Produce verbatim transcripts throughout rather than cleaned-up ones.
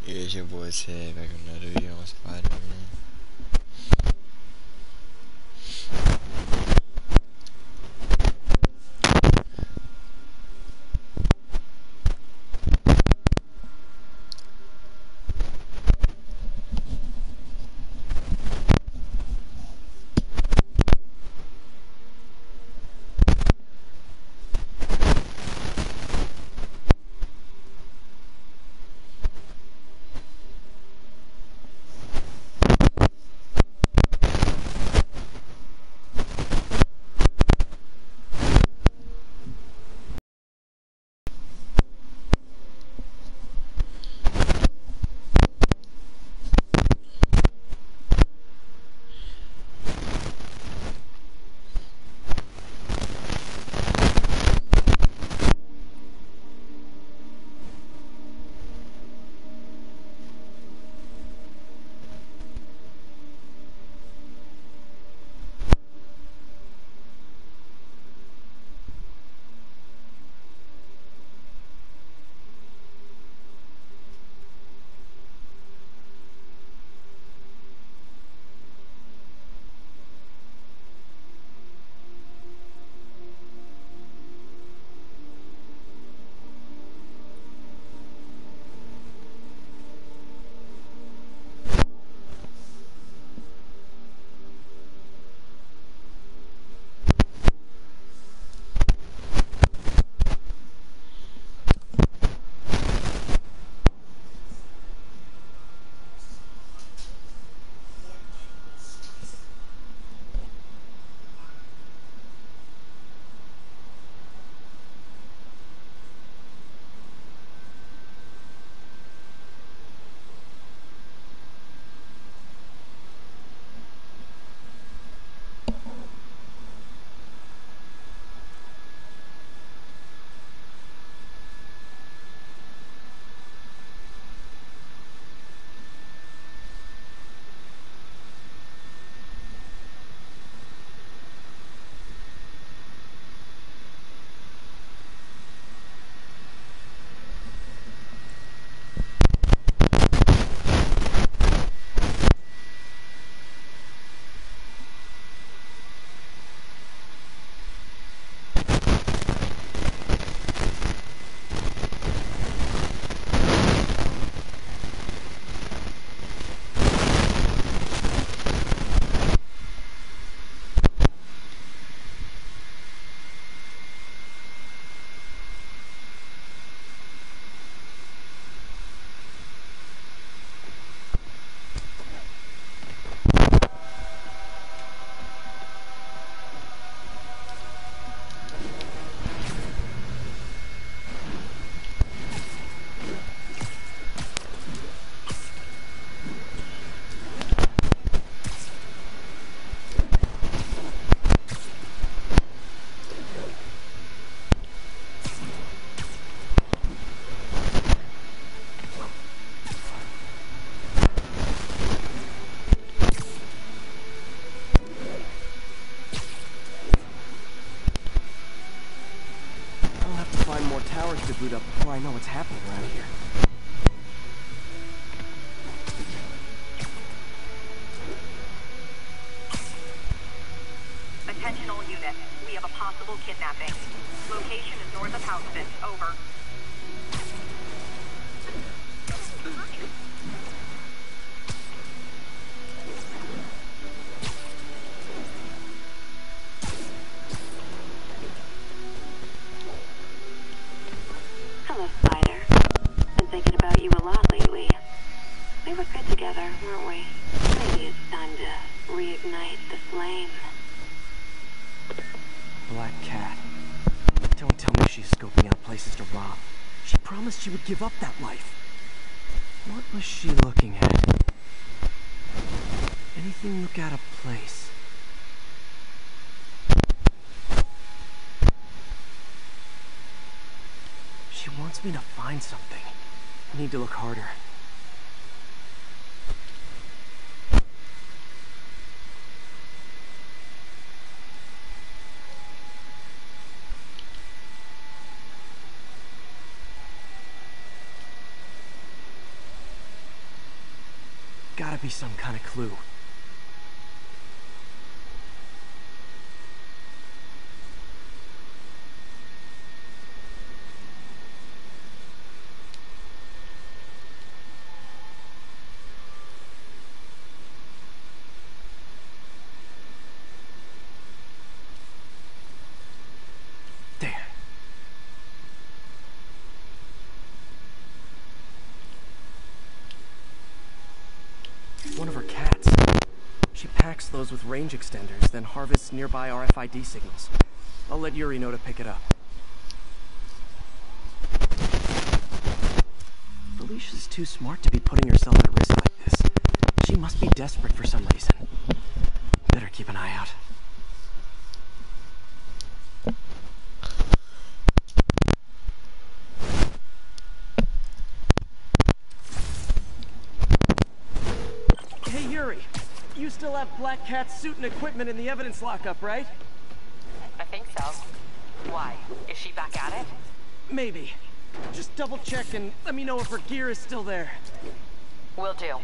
It's your boy Ted back with another video on Spider-Man. To boot up before I know what's happening around here. Attention all units. We have a possible kidnapping. Location is north of Housefist. Over. Hello, Spider. Been thinking about you a lot lately. We were good together, weren't we? Maybe it's time to reignite the flame. Black Cat. Don't tell me she's scoping out places to rob. She promised she would give up that life. What was she looking at? Anything look out of place? She wants me to find something. I need to look harder. gotta be some kind of clue. One of her cats. She packs those with range extenders, then harvests nearby R F I D signals. I'll let Yuri know to pick it up. Felicia's too smart to be putting herself at risk like this. She must be desperate for some reason. Better keep an eye out. You still have Black Cat's suit and equipment in the evidence lockup, right? I think so. Why? Is she back at it? Maybe. Just double check and let me know if her gear is still there. Will do.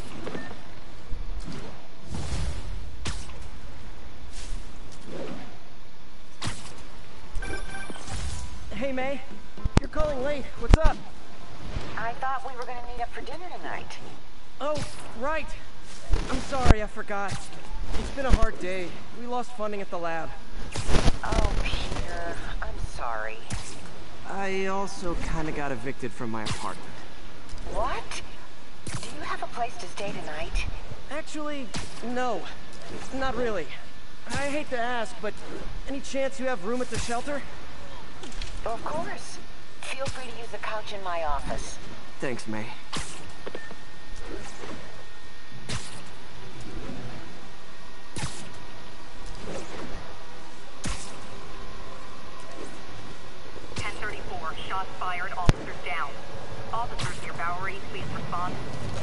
Hey, May. You're calling late. What's up? I thought we were gonna meet up for dinner tonight. Oh, right. I'm sorry, I forgot. It's been a hard day. We lost funding at the lab. Oh, Peter, I'm sorry. I also kinda got evicted from my apartment. What? Do you have a place to stay tonight? Actually, no. Not really. I hate to ask, but any chance you have room at the shelter? Of course. Feel free to use the couch in my office. Thanks, May. ten thirty-four, shots fired, officers down. Officers near Bowery, please respond.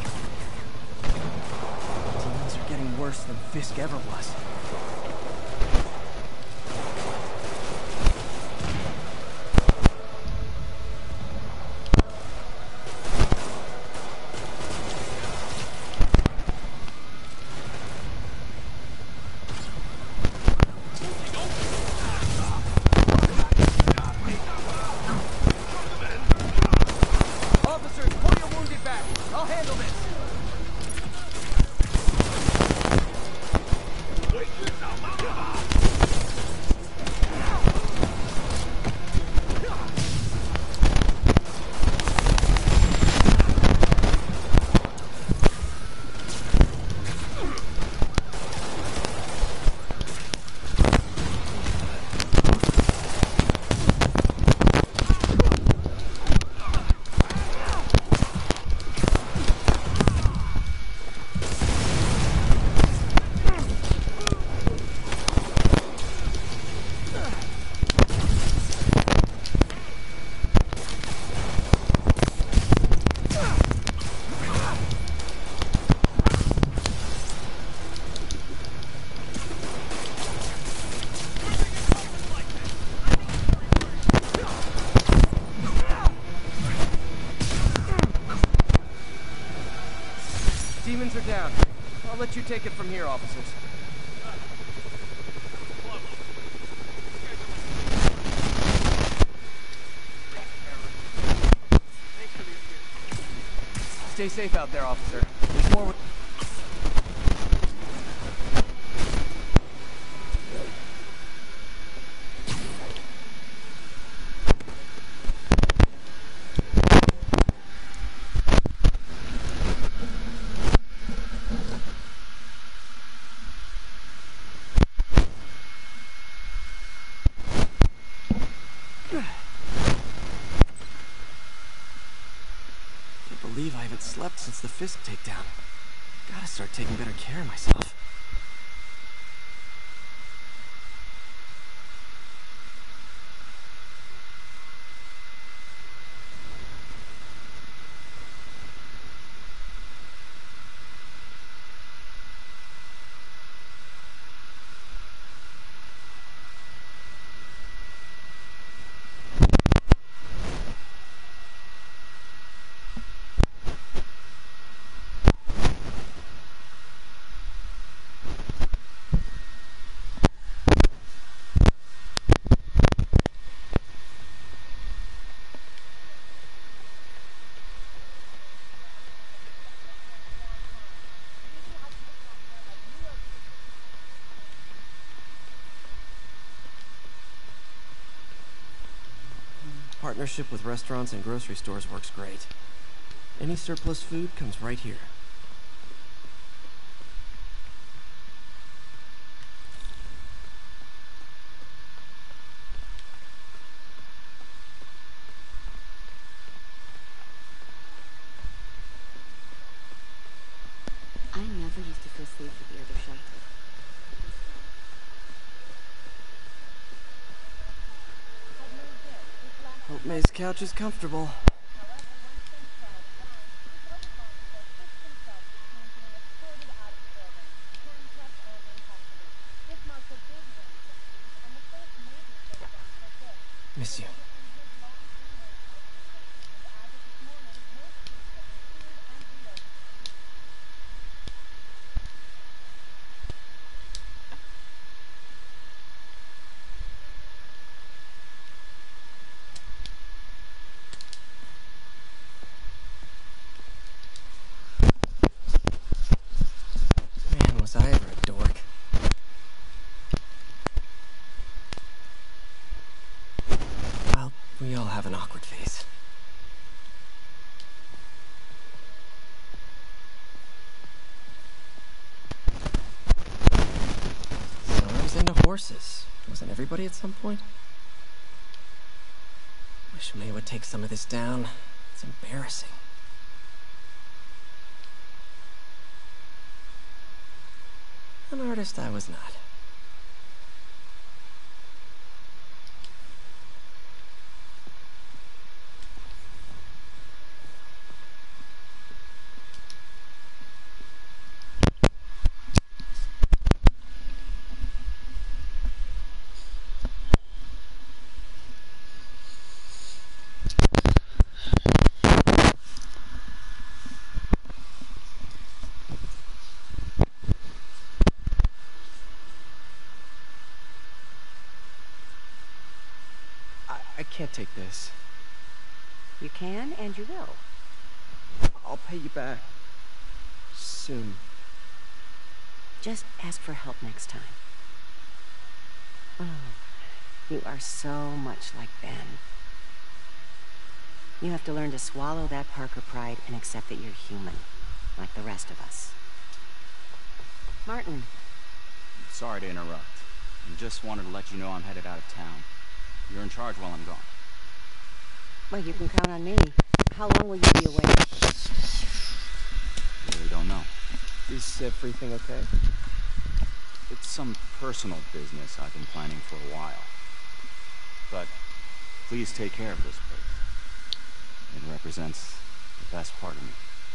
Demons are getting worse than Fisk ever was. Demons are down. I'll let you take it from here, officers. Stay safe out there, officer. There's more. I believe I haven't slept since the Fisk takedown. Gotta start taking better care of myself. partnership with restaurants and grocery stores works great. Any surplus food comes right here. I never used to feel safe at the other shelter. Hope May's couch is comfortable. Miss you. Man, was I ever a dork. Well, we all have an awkward phase. So I was into horses. Wasn't everybody at some point? Wish May would take some of this down. It's embarrassing. An artist I was not. I, I can't take this. You can, and you will. I'll pay you back. Soon. Just ask for help next time. Oh, you are so much like Ben. You have to learn to swallow that Parker pride and accept that you're human, like the rest of us. Martin. Sorry to interrupt. I just wanted to let you know I'm headed out of town. You're in charge while I'm gone. Well, you can count on me. How long will you be away? Really don't know. Is everything okay? It's some personal business I've been planning for a while. But please take care of this place. It represents the best part of me.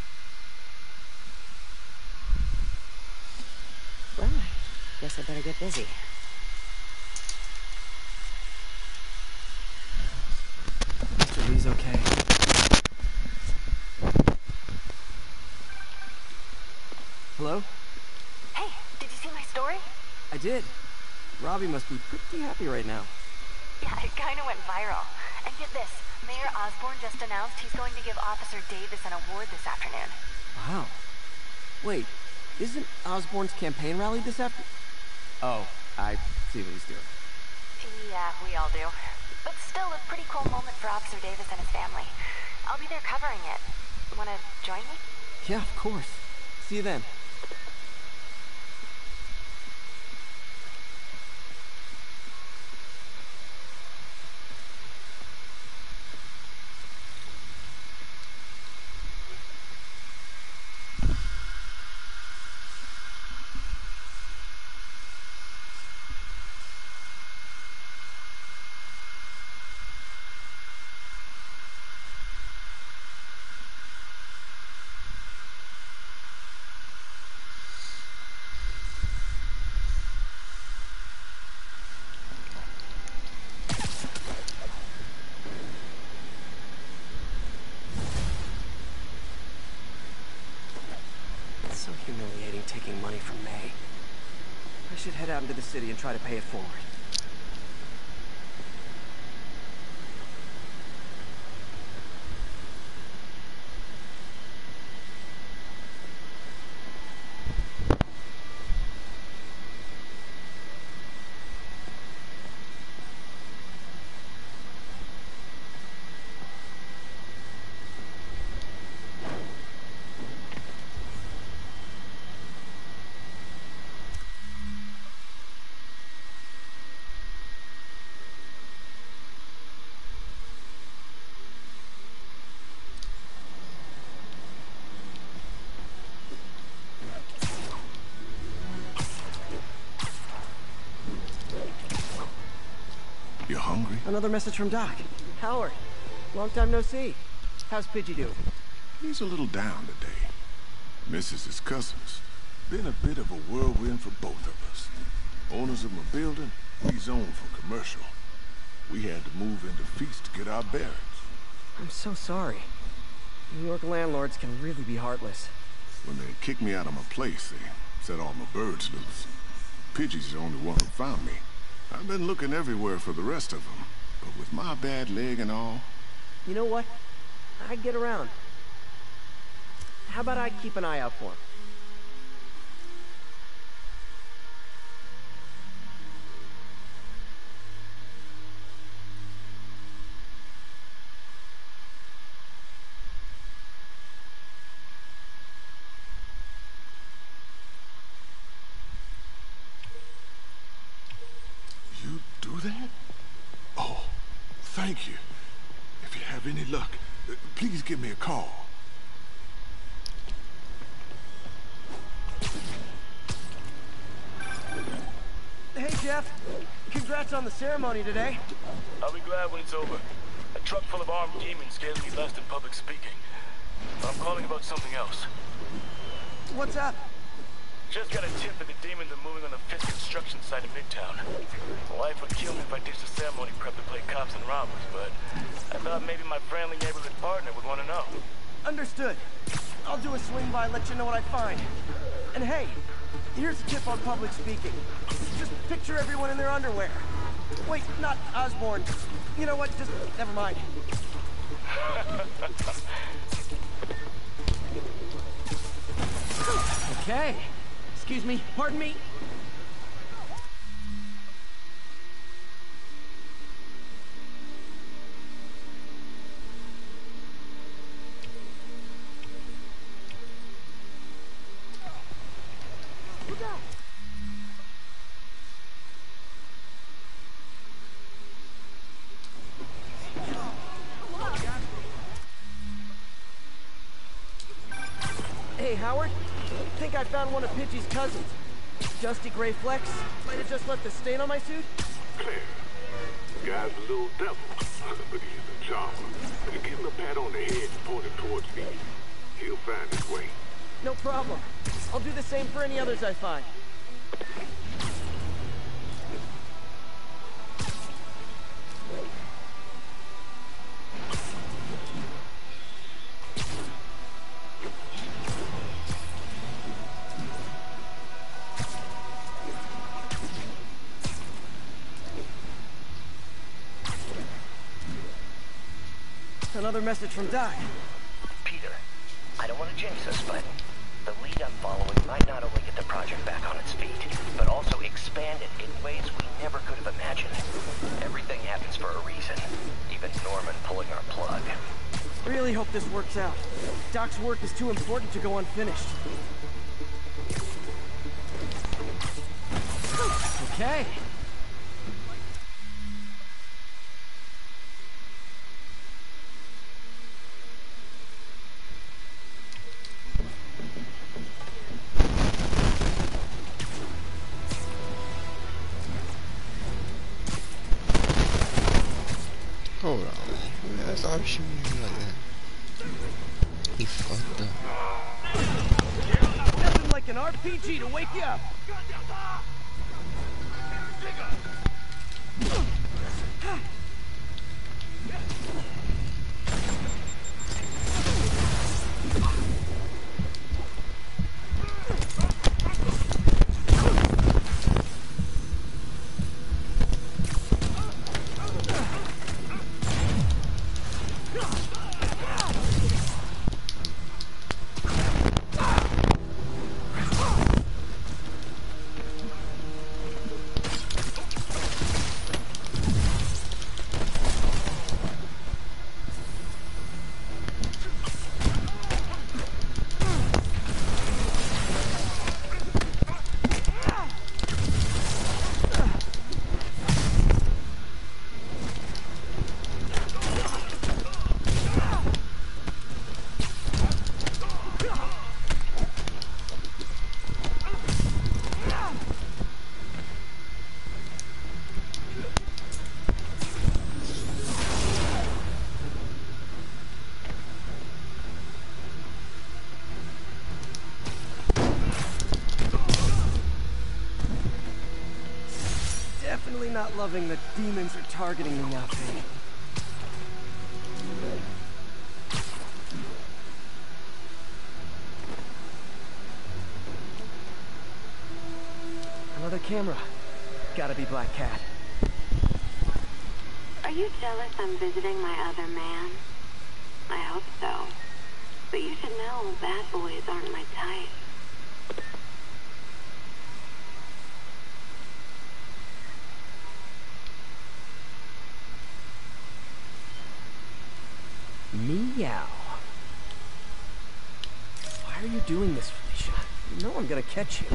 Well, I guess I better get busy. Mister Lee's okay. Hello? Hey, did you see my story? I did. Robbie must be pretty happy right now. Yeah, it kinda went viral. And get this, Mayor Osborn just announced he's going to give Officer Davis an award this afternoon. Wow. Wait, isn't Osborn's campaign rally this after? Oh, I see what he's doing. Yeah, we all do. But still a pretty cool moment for Officer Davis and his family. I'll be there covering it. Wanna join me? Yeah, of course. See you then. It's so humiliating taking money from May. I should head out into the city and try to pay it forward. Another message from Doc. Howard, long time no see. How's Pidgey doing? He's a little down today. Missus his cousins. Been a bit of a whirlwind for both of us. Owners of my building, we zone for commercial. We had to move into Feast to get our bearings. I'm so sorry. New York landlords can really be heartless. When they kicked me out of my place, they set all my birds loose. Pidgey's the only one who found me. I've been looking everywhere for the rest of them, but with my bad leg and all... You know what? I'd get around. How about I keep an eye out for him? You do that? Oh, thank you. If you have any luck, uh, please give me a call. Hey, Jeff. Congrats on the ceremony today. I'll be glad when it's over. A truck full of armed demons scares me less than public speaking. But I'm calling about something else. What's up? Just got a tip that the demons are moving on the Fisk construction site in Midtown. My wife would kill me if I ditched the ceremony prep to play cops and robbers, but I thought maybe my friendly neighborhood partner would want to know. Understood. I'll do a swing by, let you know what I find. And hey, here's a tip on public speaking. Just picture everyone in their underwear. Wait, not Osborn. You know what? Just never mind. Okay. Excuse me. Pardon me. Hey, Howard. I think I found one of Pidgey's cousins. Dusty Gray Flex. Might have just left a stain on my suit. Claire, the guy's a little devil, but he's a charmer. And give him a pat on the head and point him towards me. He'll find his way. No problem. I'll do the same for any others I find. Another message from Doc. Peter, I don't want to jinx us, but the lead I'm following might not only get the project back on its feet, but also expand it in ways we never could have imagined. Everything happens for a reason, even Norman pulling our plug. Really hope this works out. Doc's work is too important to go unfinished. Okay. Hold on, man. That's all shooting me like that. He fucked up. Nothing like an R P G to wake you up. not loving that demons are targeting me now, Faye. Another camera. Gotta be Black Cat. Are you jealous I'm visiting my other man? I hope so. But you should know bad boys aren't my type. Meow. Why are you doing this, Felicia? You know I'm gonna catch you.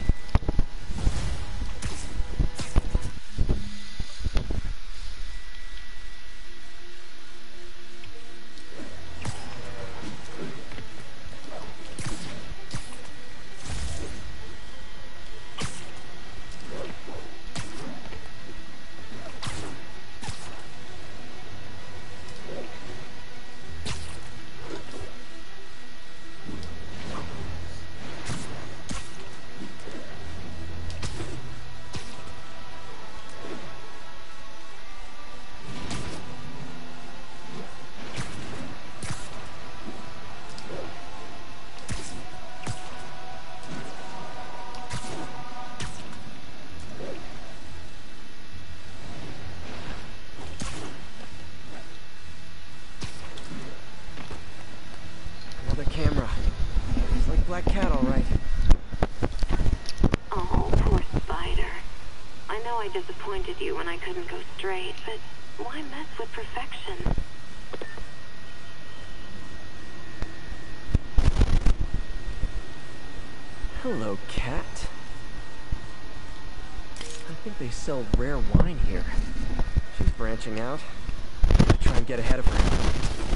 Camera. It's like Black Cat, all right. Oh, poor Spider. I know I disappointed you when I couldn't go straight, but why mess with perfection? Hello, cat. I think they sell rare wine here. She's branching out. I'll try and get ahead of her.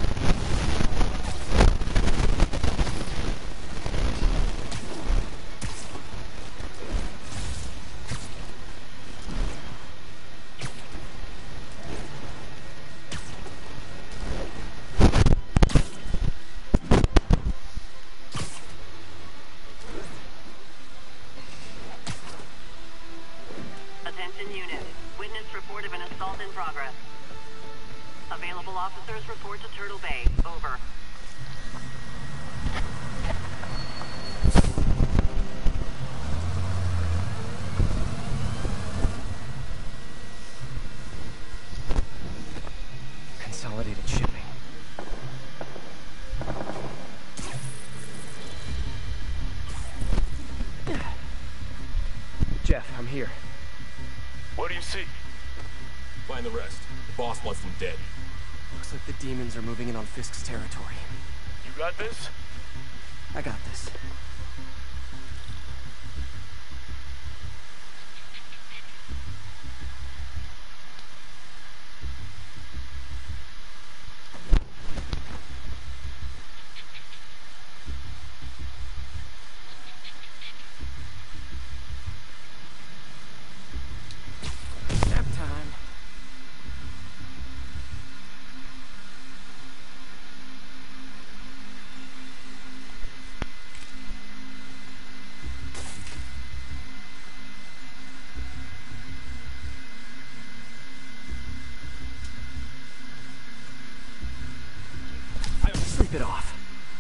Attention unit. Witness report of an assault in progress. Available officers report to Turtle Bay. Over. Consolidated shipping. Jeff, I'm here. What do you see? Find the rest. The boss wants them dead. Looks like the demons are moving in on Fisk's territory. You got this? I got this. Nap time. Sleep it off.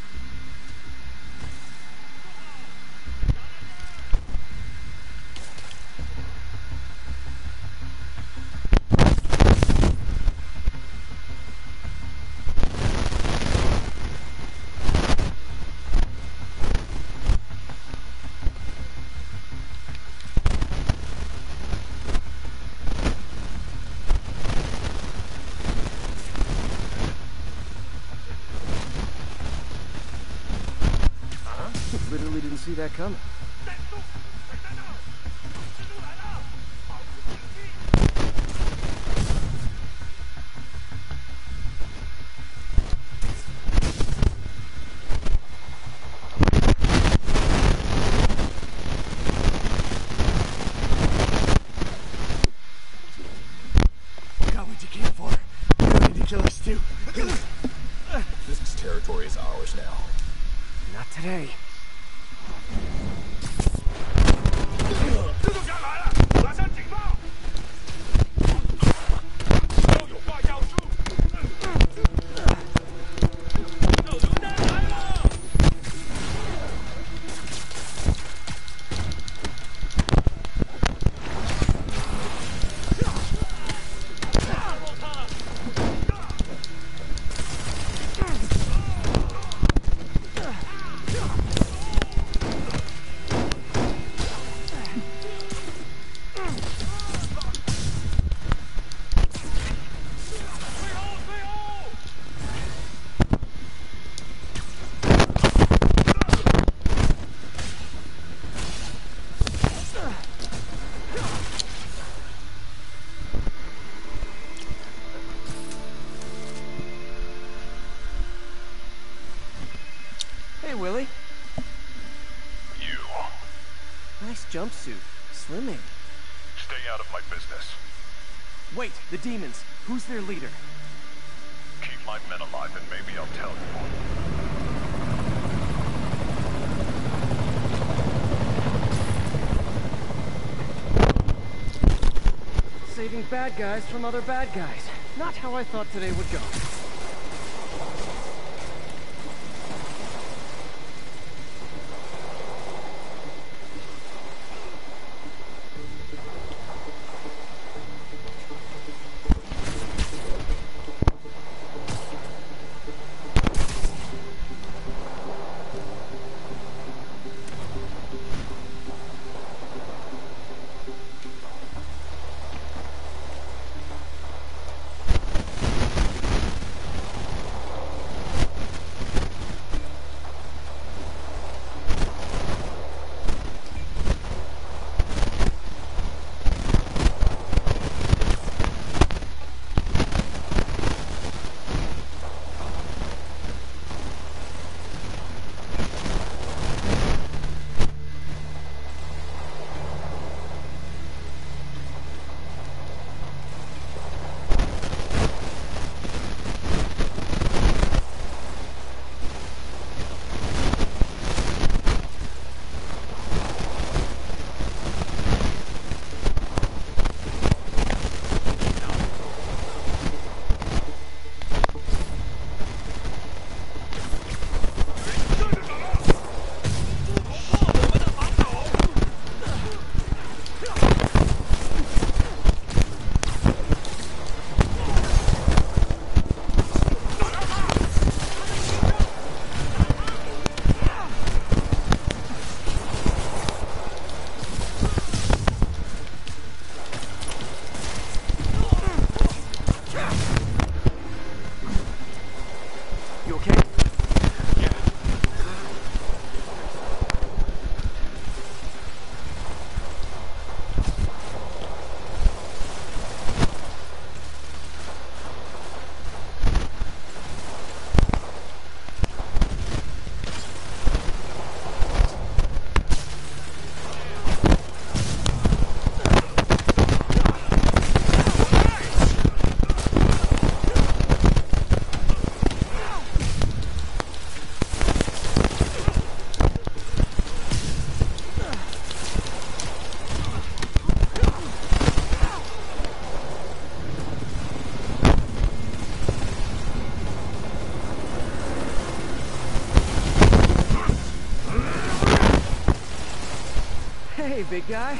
Literally didn't see that coming. Got what you came for. You don't need to kill us too. This territory is ours now. Not today. Willie. You. Nice jumpsuit. Slimming. Stay out of my business. Wait, the demons. Who's their leader? Keep my men alive and maybe I'll tell you. Saving bad guys from other bad guys. Not how I thought today would go. Hey, big guy.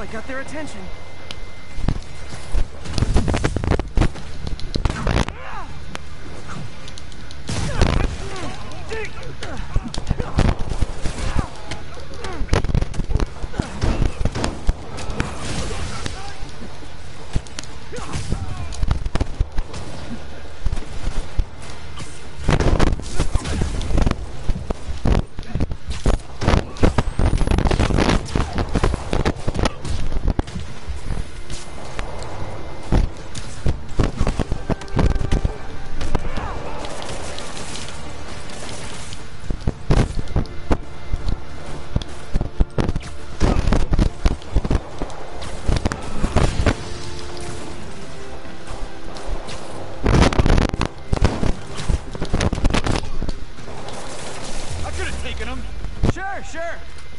I got their attention. Sure, sure.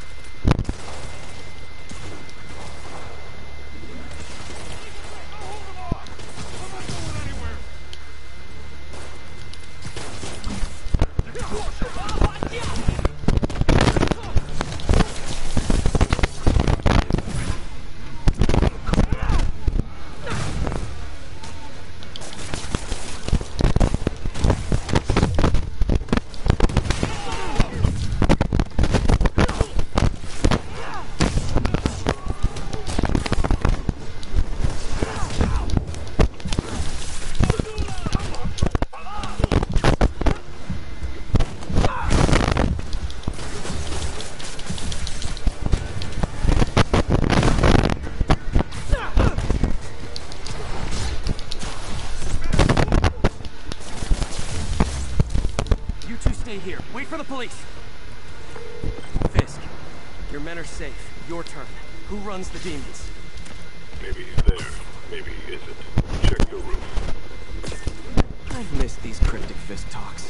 Here. Wait for the police. Fisk, your men are safe. Your turn. Who runs the demons? Maybe he's there. Maybe he isn't. Check the roof. I've missed these cryptic Fisk talks.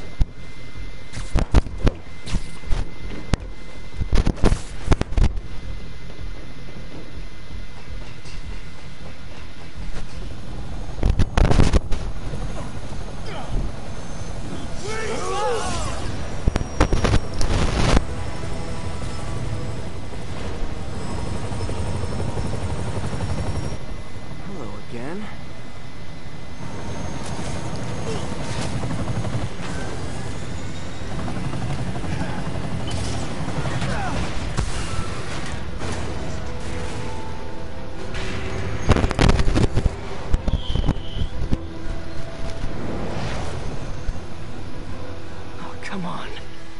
Come on.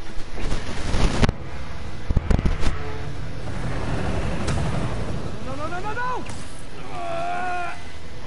No, no, no, no, no! Uh...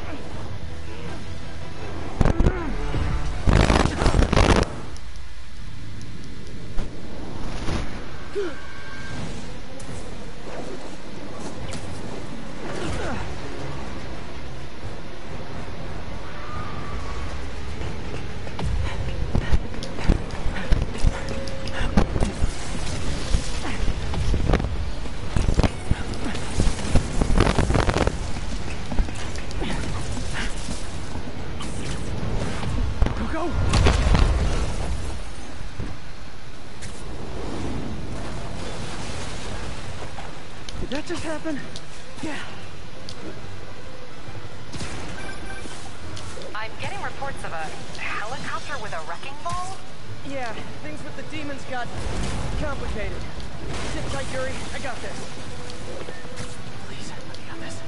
Did that just happen? Yeah. I'm getting reports of a helicopter with a wrecking ball? Yeah, things with the demons got complicated. Sit tight, Yuri. I got this. Please, let me have this.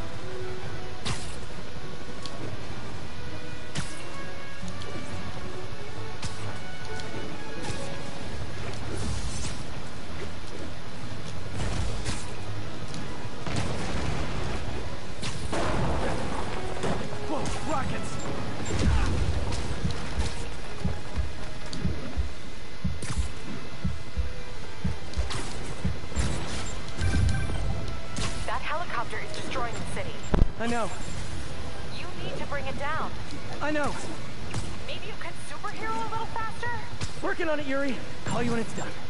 Whoa, rockets! I know. You need to bring it down. I know. Maybe you can superhero a little faster? Working on it, Yuri. Call you when it's done.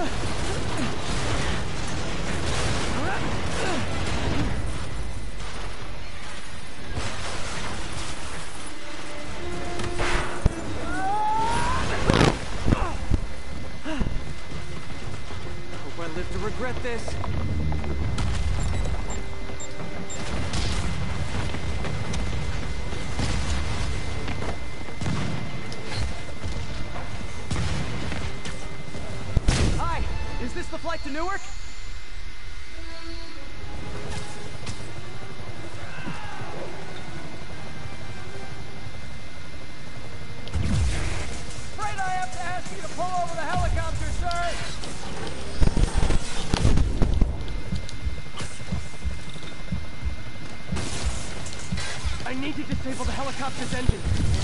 Hope I live to regret this. Hi, is this the flight to Newark? Afraid I have to ask you to pull over the helicopter, sir. I need to disable the helicopter's engine.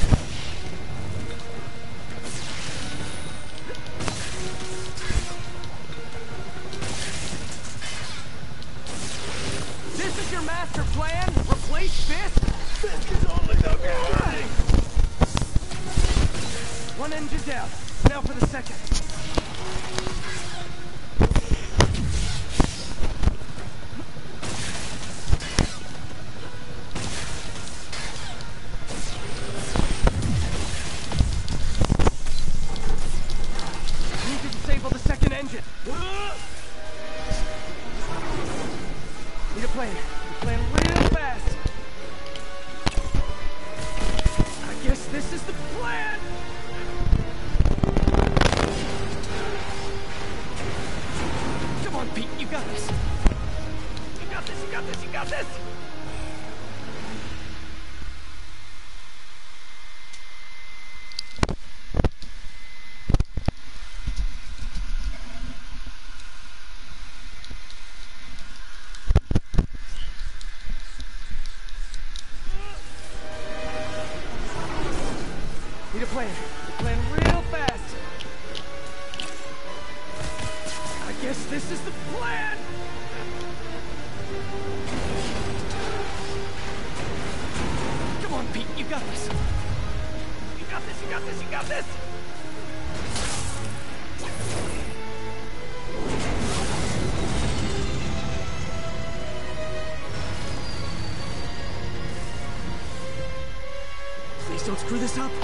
This is your master plan? Replace Fisk? Fisk is only the beginning! One engine down. Now for the second. Need to disable the second engine. Need a plan. Need a plan real fast. I guess this is the plan. Come on, Pete. You got this. You got this. You got this. You got this. Need a plan. Need a plan real fast. I guess this is the plan. Come on, Pete. You got this. You got this. You got this. You got this. Please don't screw this up.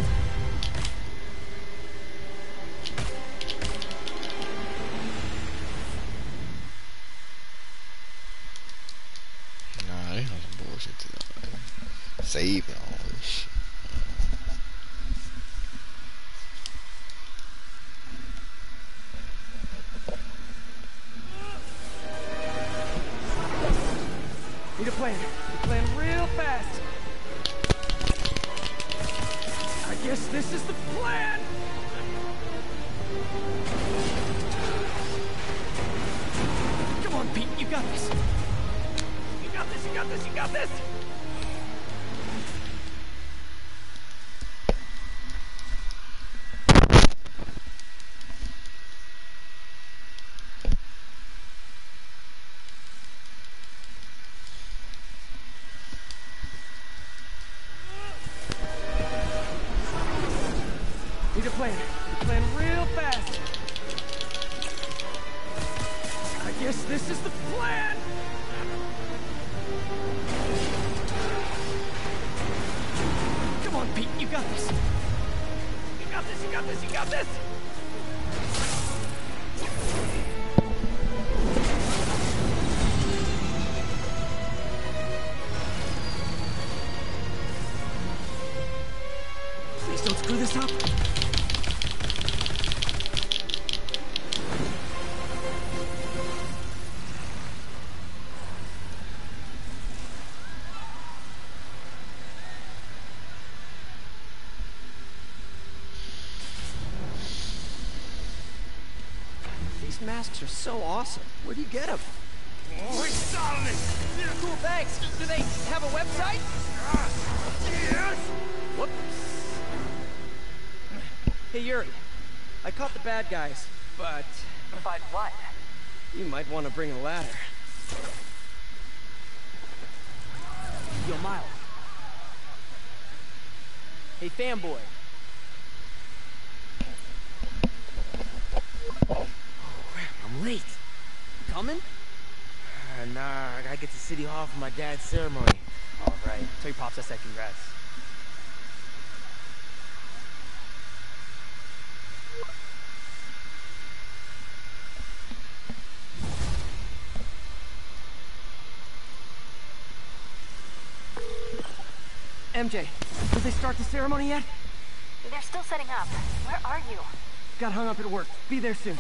Nah, there's some bullshit to that. Man. Saving all this shit. Need a plan. Need a plan real fast. I guess this is the plan. Come on, Pete. You got this. You got this. You got this. You got this. Need a plan. Need a plan real fast. I guess this is the plan. Come on, Pete. You got this. You got this. You got this. You got this. Please don't screw this up. These masks are so awesome. Where do you get them? Oh, it's on it! Cool, thanks. Do they have a website? Yes! Whoops. Hey, Yuri. I caught the bad guys, but... But what? You might want to bring a ladder. Yo, Miles. Hey, fanboy. coming? Uh, nah, I gotta get to City Hall for my dad's ceremony. All right. Tell your pops I said congrats. M J, did they start the ceremony yet? They're still setting up. Where are you? Got hung up at work. Be there soon.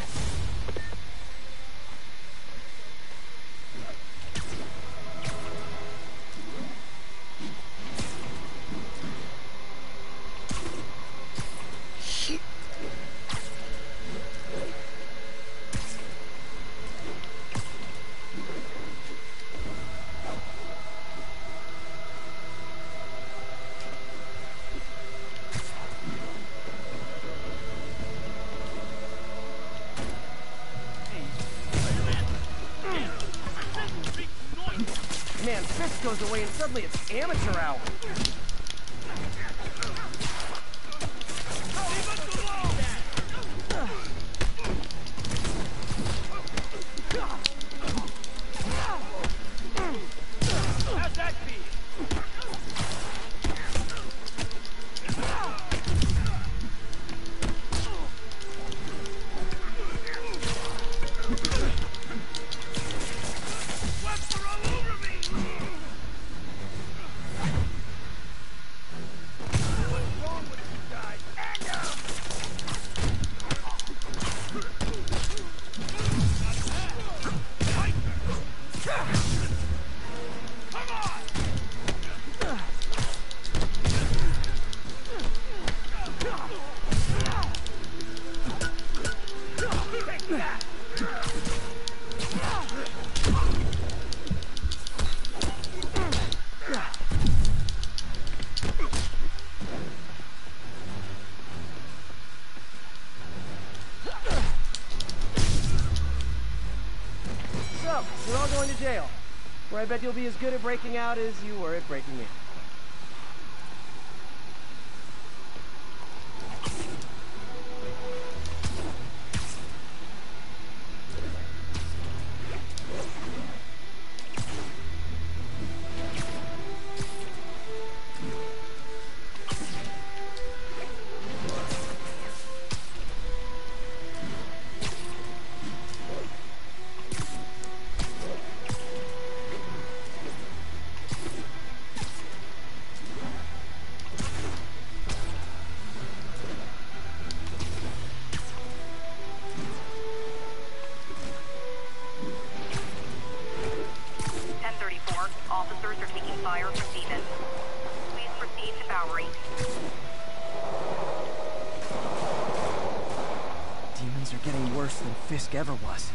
Man, Fisk goes away and suddenly it's amateur hour. How's that feel? So, you're all going to jail, where I bet you'll be as good at breaking out as you were at breaking in. ten thirty-four, officers are taking fire from demons. Please proceed to Bowery. Demons are getting worse than Fisk ever was.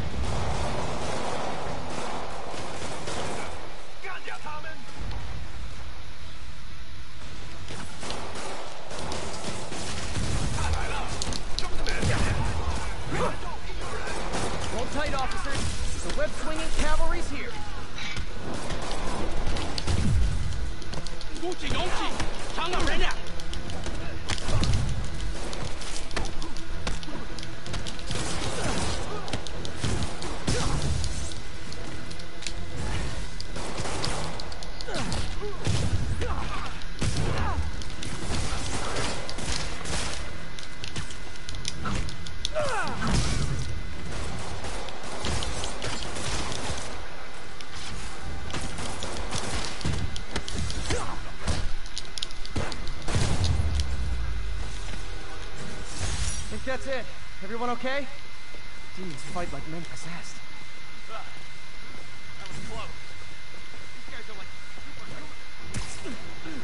Hold tight, officers. The web-swinging cavalry's here. 鼓起勇气，强忍量。 Think that's it. Everyone okay? Demons fight like men possessed. That was close. These guys are like super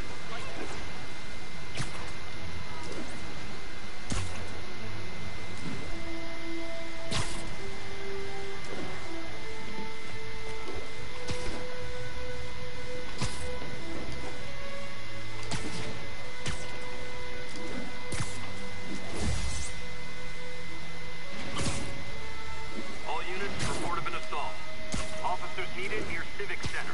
All units report of an assault. Officers needed near Civic Center.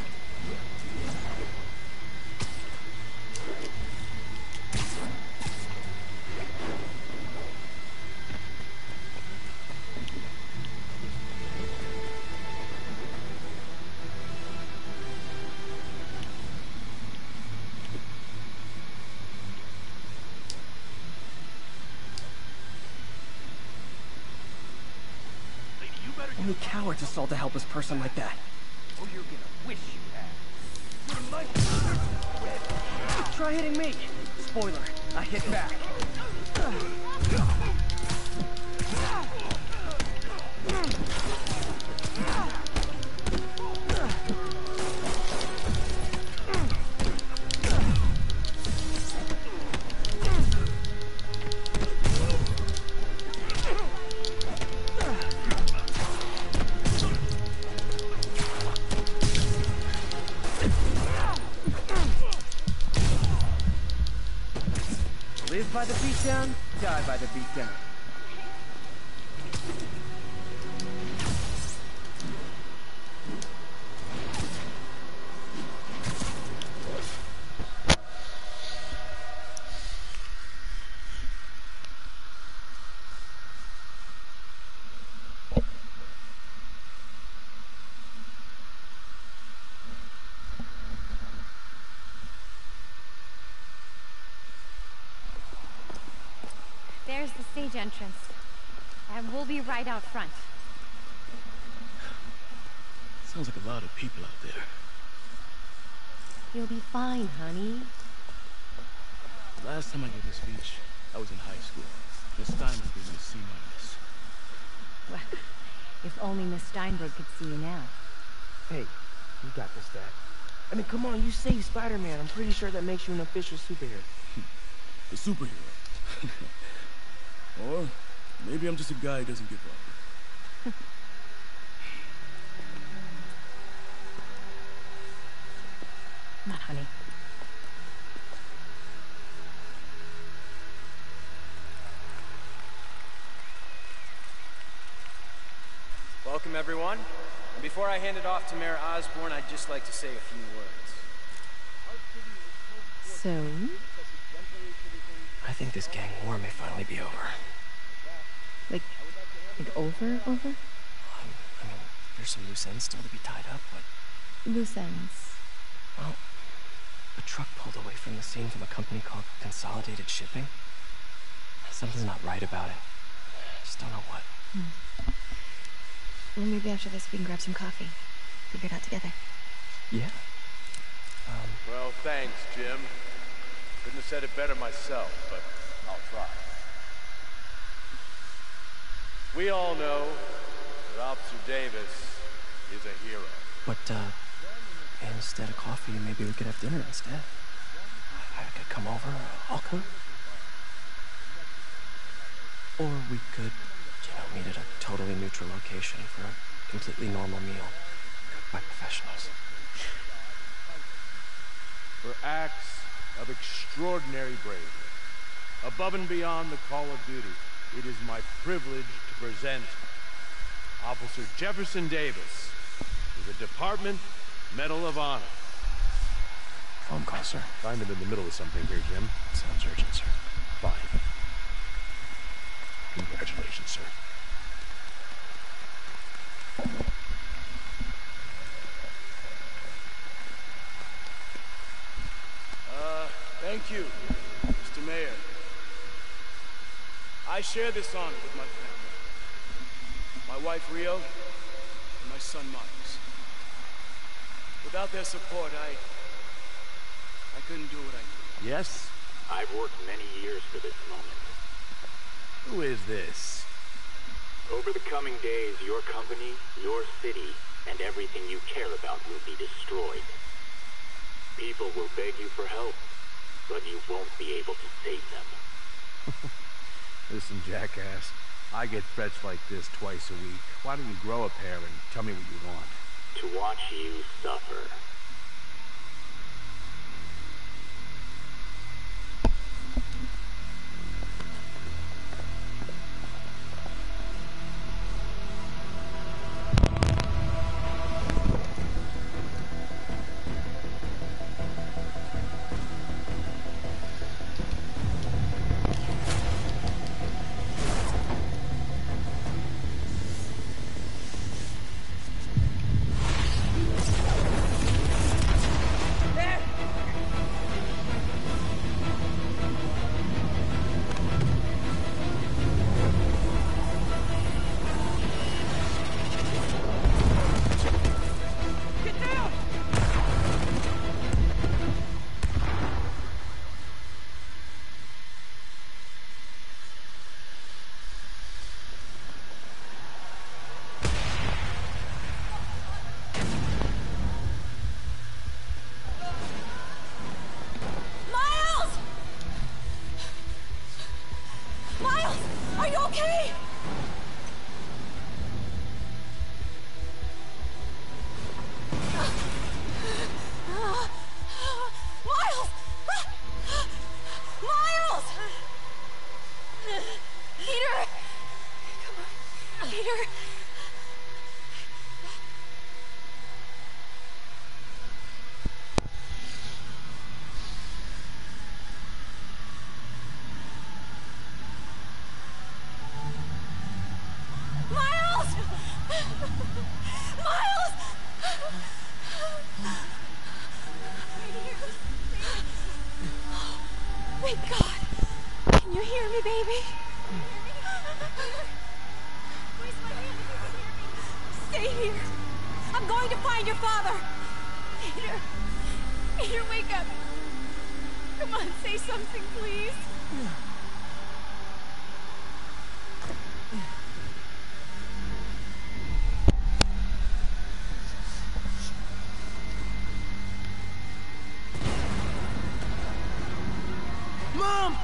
Only cowards assault a helpless person like that. Oh, you're gonna wish you had. Your life. Try hitting me. Spoiler, I hit back. Live by the beatdown, die by the beatdown. There's the stage entrance. And we'll be right out front. Sounds like a lot of people out there. You'll be fine, honey. Last time I gave a speech, I was in high school. Miss Steinberg gave me a C minus. Well, if only Miss Steinberg could see you now. Hey, you got this, Dad. I mean, come on, you saved Spider-Man. I'm pretty sure that makes you an official superhero. A superhero. Or maybe I'm just a guy who doesn't give up. Not, honey. Welcome, everyone. And before I hand it off to Mayor Osborn, I'd just like to say a few words. Soon? I think this gang war may finally be over. Like, like over, over? Um, I mean, there's some loose ends still to be tied up, but... Loose ends. Well, a truck pulled away from the scene from a company called Consolidated Shipping. Something's not right about it. I just don't know what. Hmm. Well, maybe after this we can grab some coffee. Figure it out together. Yeah. Um... Well, thanks, Jim. Couldn't have said it better myself, but I'll try. We all know that Officer Davis is a hero. But, uh, instead of coffee, maybe we could have dinner instead. I could come over, I'll cook. Or we could, you know, meet at a totally neutral location for a completely normal meal, cooked by professionals. For acts of extraordinary bravery, above and beyond the call of duty, it is my privilege to present Officer Jefferson Davis with the Department Medal of Honor. Phone call, sir. Find him in the middle of something here, Jim. Sounds urgent, sir. Fine. Congratulations, sir. Uh, thank you, Mister Mayor. I share this honor with my family. My wife, Rio, and my son, Marcus. Without their support, I... I couldn't do what I do. Yes? I've worked many years for this moment. Who is this? Over the coming days, your company, your city, and everything you care about will be destroyed. People will beg you for help, but you won't be able to save them. Listen, jackass. I get threats like this twice a week. Why don't you grow a pair and tell me what you want? To watch you suffer. Spider! Miles! Miles! Thank God! Can you hear me, baby? Stay here. I'm going to find your father. Peter. Peter, wake up. Come on, say something, please. Mom!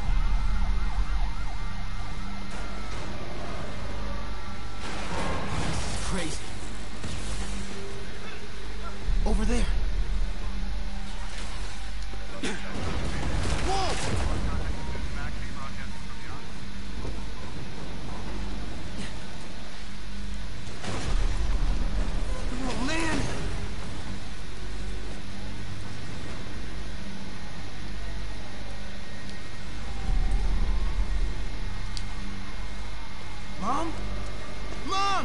Crazy. Over there. Whoa! Oh, man! Mom? Mom!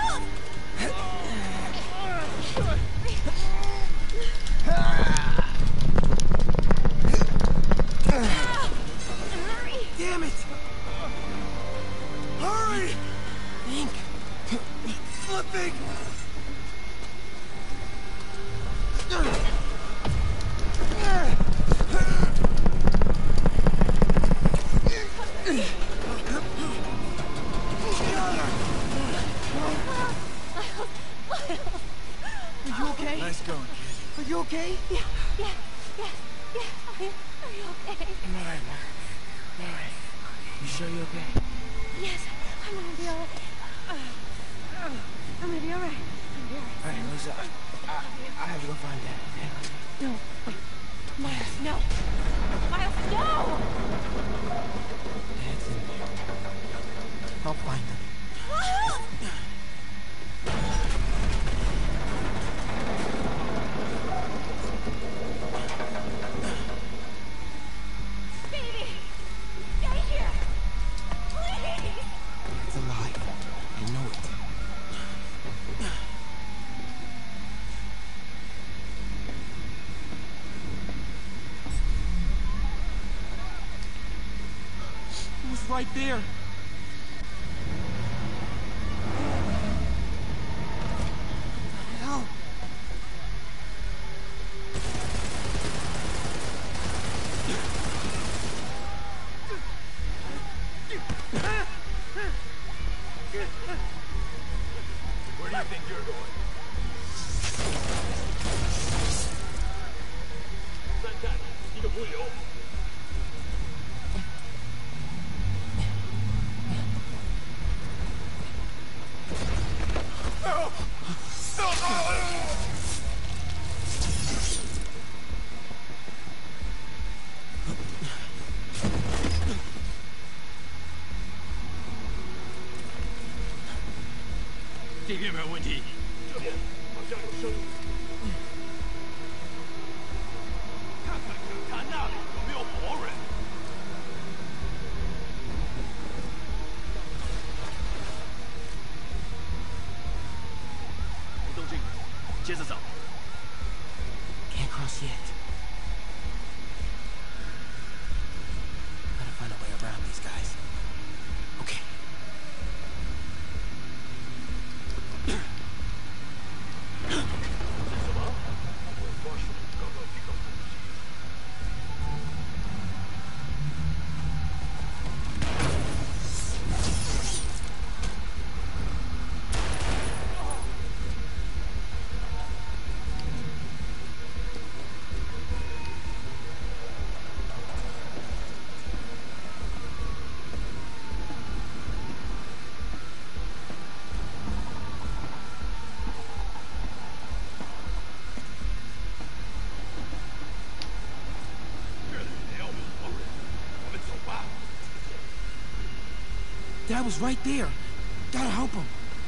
Damn it! Hurry! Think. Flipping! Are you okay? Nice going, kid. Are you okay? Yeah, yeah, yeah, yeah. Are you, are you okay? I'm alright, Mark. I'm alright. You sure you're okay? Yes, I'm gonna be alright. Uh, uh, I'm gonna be alright. I'm gonna be alright. Alright, Lisa. I, I, I have to go find Dad, okay? No, wait. Miles, no. Miles, no! Dad's in there. I'll find him. Miles! Baby! Stay here! Please! It's alive. I know it. It was right there. What the hell? Where do you think you're going? Can't cross yet. Gotta find a way around these guys. Okay. Dad was right there. Gotta help him.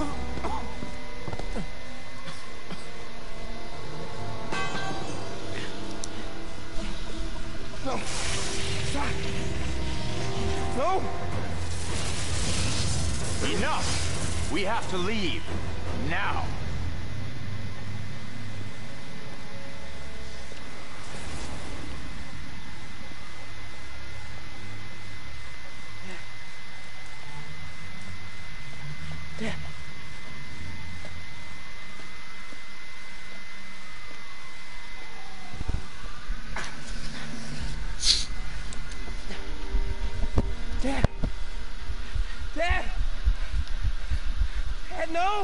No. Stop. No. Enough! We have to leave. Now. Dad. Dad. Dad. Dad, no.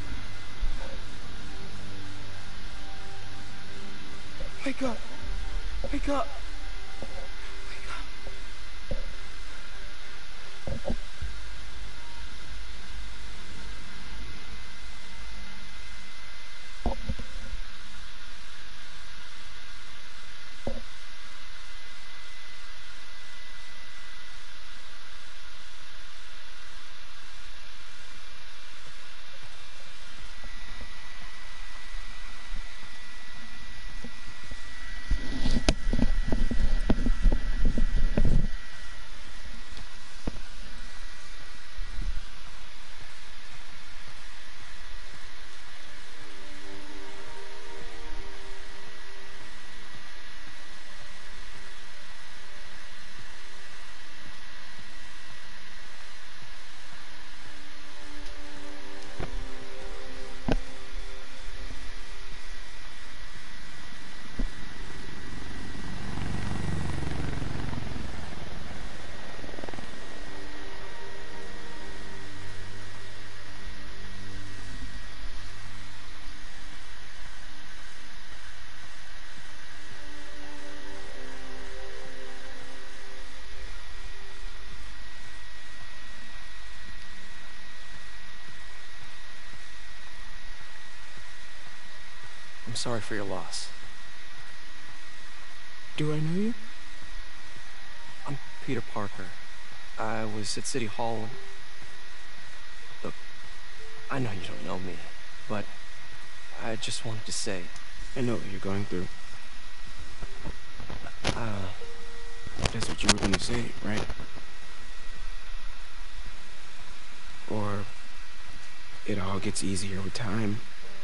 Wake up. Wake up. Wake up. I'm sorry for your loss. Do I know you? I'm Peter Parker. I was at City Hall. Look, I know you don't know me, but I just wanted to say... I know what you're going through. Uh, that's what you were gonna say, right? Or it all gets easier with time.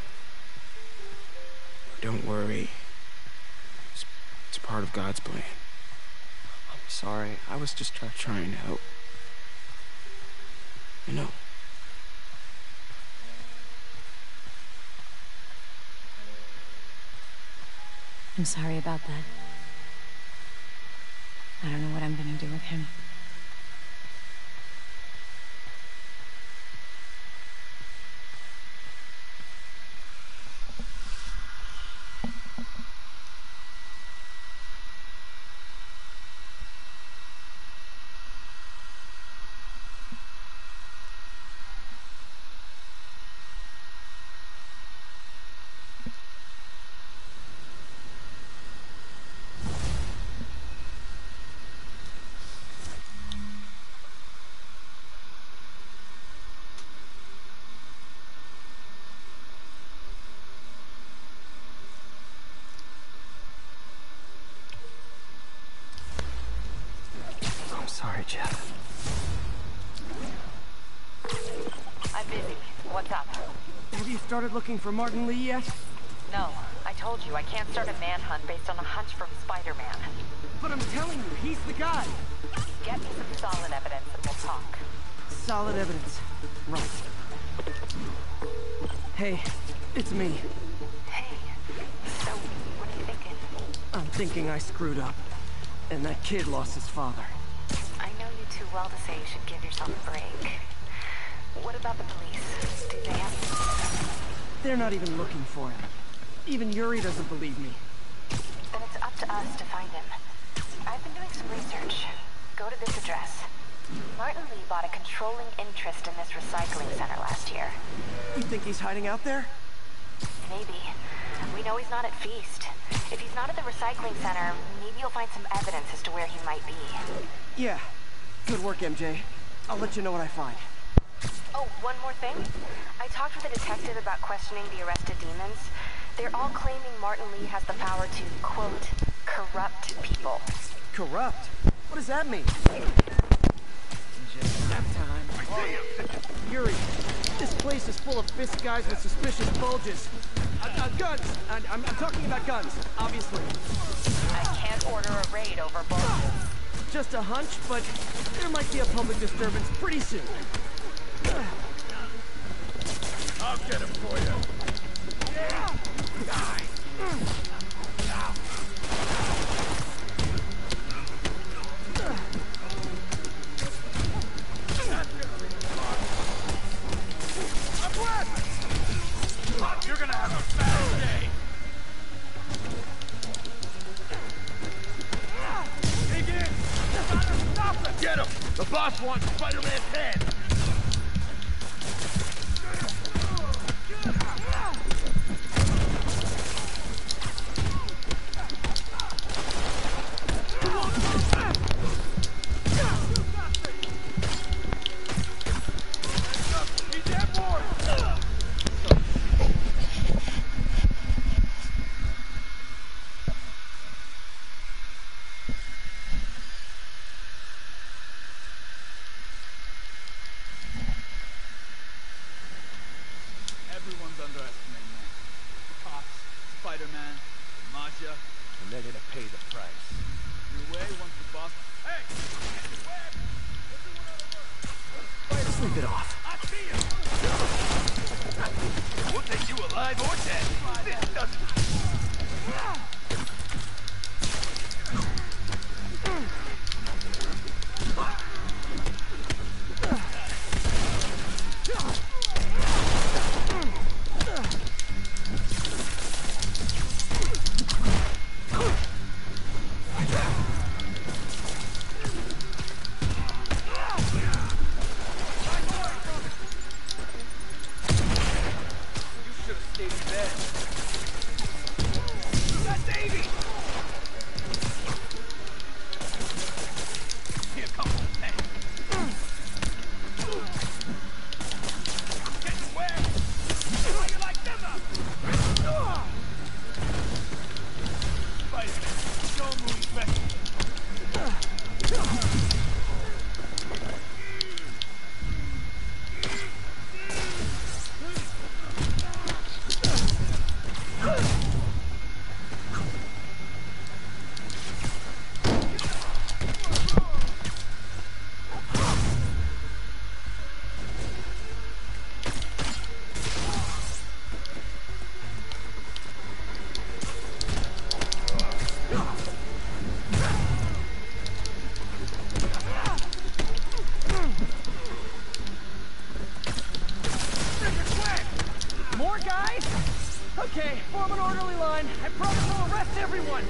Don't worry. It's, it's part of God's plan. I'm sorry. I was just try, trying to help. I know. I'm sorry about that. I don't know what I'm gonna do with him. Sorry, Jeff. I'm busy. What's up? Have you started looking for Martin Lee yet? No. I told you, I can't start a manhunt based on a hunch from Spider-Man. But I'm telling you, he's the guy. Get me some solid evidence and we'll talk. Solid evidence. Right. Hey, it's me. Hey. So, what are you thinking? I'm thinking I screwed up. And that kid lost his father. I know you too well to say you should give yourself a break. What about the police? Do they have... They're not even looking for him. Even Yuri doesn't believe me. Then it's up to us to find him. I've been doing some research. Go to this address. Martin Lee bought a controlling interest in this recycling center last year. You think he's hiding out there? Maybe. We know he's not at Feast. If he's not at the recycling center, maybe you'll find some evidence as to where he might be. Yeah. Good work, M J. I'll let you know what I find. Oh, one more thing. I talked with a detective about questioning the arrested demons. They're all claiming Martin Lee has the power to, quote, corrupt people. Corrupt? What does that mean? Just nap time. Yuri, this place is full of fist guys with suspicious bulges. Uh, uh, guns! And I'm, I'm talking about guns, obviously. I can't order a raid over bulges. Just a hunch, but there might be a public disturbance pretty soon. I'll get him for you. Yeah! You're gonna have a bad day. Dig in. Stop him. Get him. The boss wants Spider-Man's head. Everyone's underestimating that. Cops, Spider-Man, Masha. And they're gonna pay the price. Your way once the boss... Hey! Spider, sleep it off. I see you. We'll take you alive or dead. This doesn't... Okay, form an orderly line. I promise I'll arrest everyone.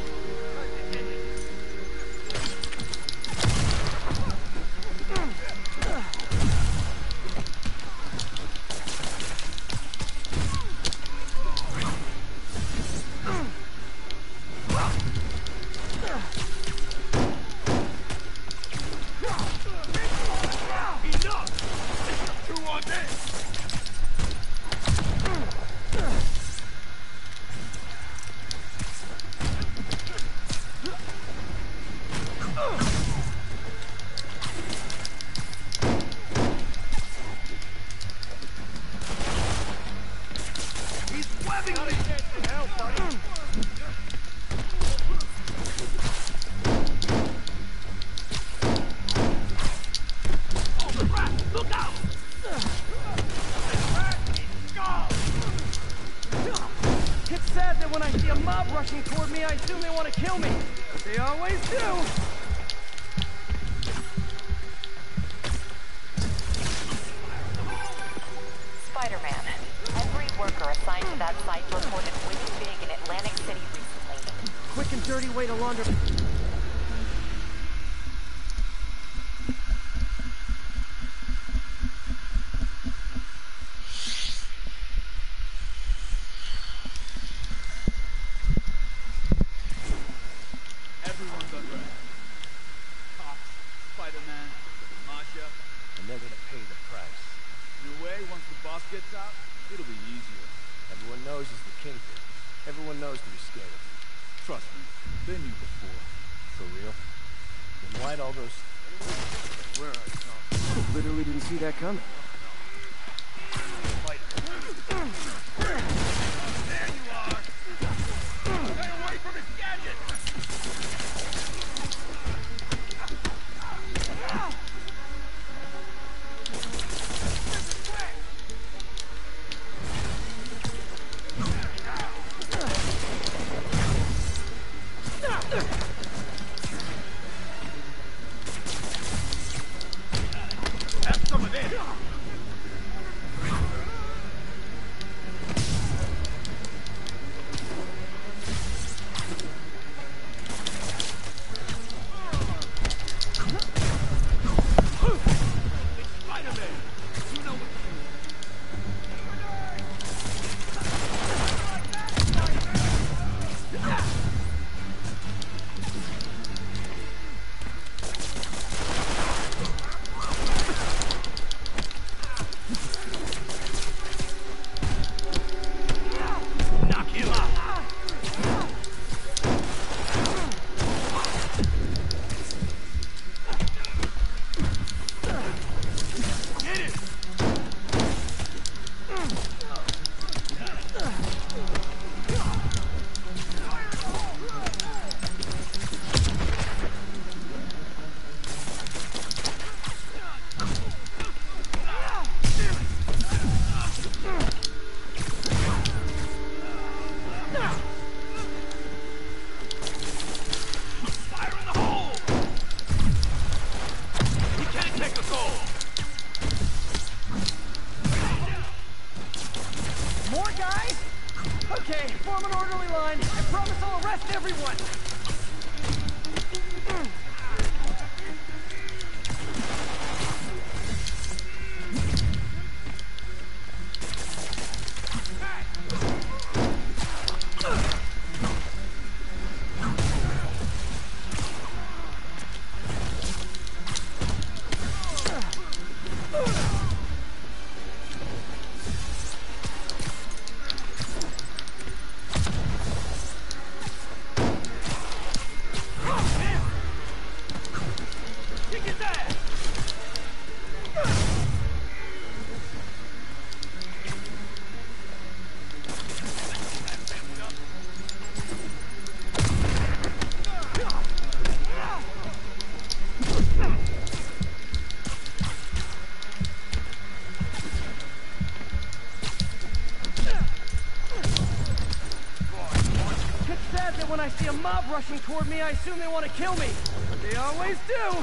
Rushing toward me, I assume they want to kill me. They always do. Spider-Man, every worker assigned to that site reported winning big in Atlantic City recently. Quick and dirty way to launder... tits out, it'll be easier. Everyone knows he's the kingpin. Everyone knows to be scared of him. Trust me, been you before. For real? Then why'd all those... Where are you? Literally didn't see that coming. Fight. There you are! Stay away from his gadget! Have some of this! When I see a mob rushing toward me, I assume they want to kill me. But they always do.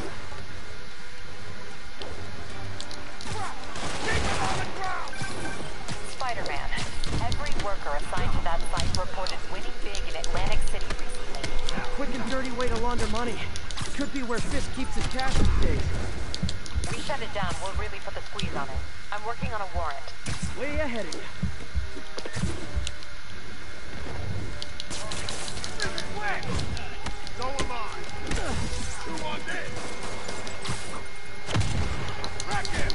Spider-Man, every worker assigned to that site reported winning big in Atlantic City recently. Quick and dirty way to launder money. Could be where Fisk keeps his cash these days. We shut it down. We'll really put the squeeze on it. I'm working on a warrant. Way ahead of you. So am I. Who wants this? Wreck him!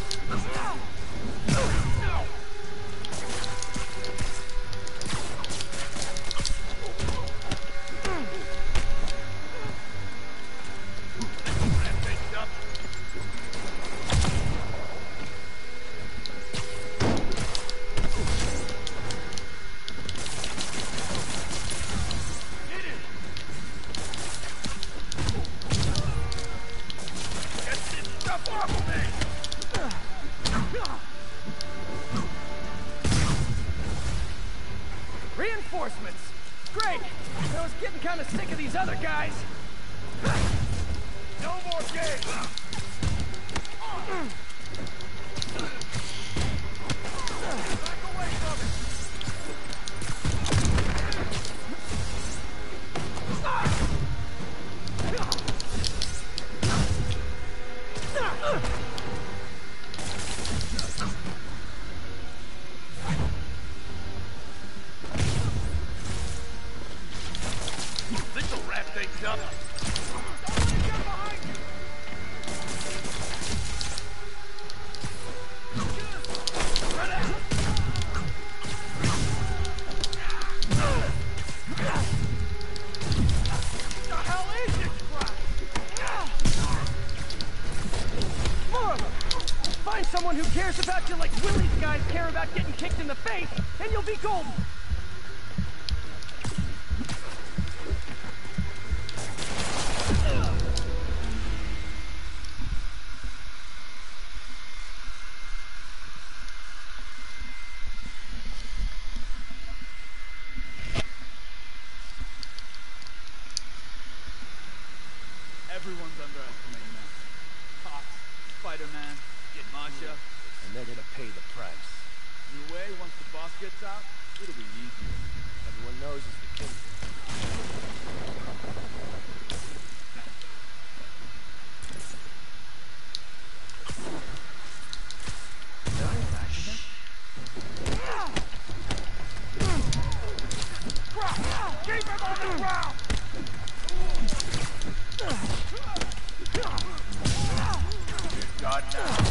Reinforcements! Great! I was getting kind of sick of these other guys. No more games! Back away from it! This'll wrap things up. you like Willie's guys care about getting kicked in the face, and you'll be golden. Everyone's underestimating that. Cops, Spider-Man, Masha. And they're gonna pay the price. New way, once the boss gets out, it'll be easier. Everyone knows he's the king. Keep him on the ground! God,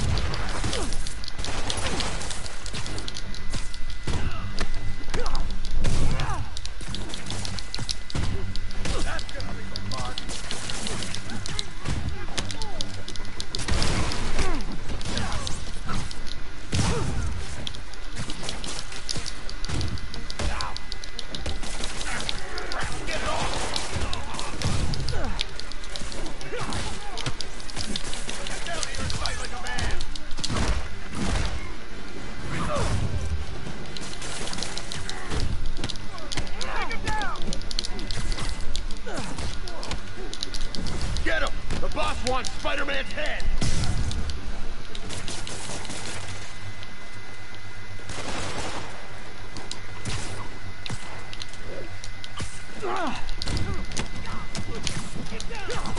that's gonna be the fun. Get it off! Get him! The boss wants Spider-Man's head! Get down!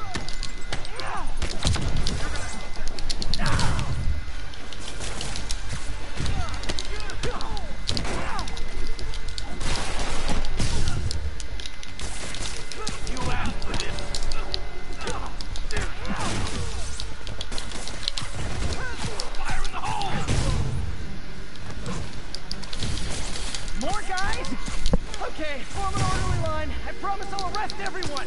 You asked for this! Fire in the hole! More guys? Okay, form an orderly line. I promise I'll arrest everyone.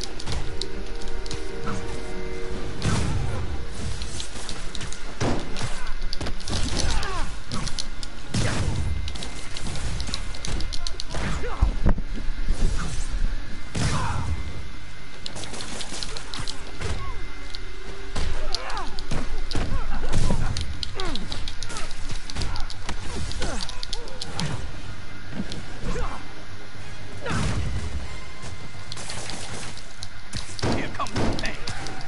Here comes the pain!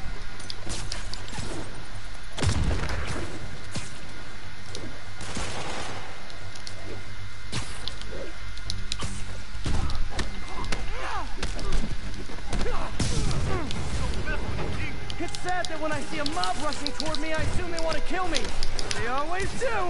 It's sad that when I see a mob rushing toward me, I assume they want to kill me. They always do.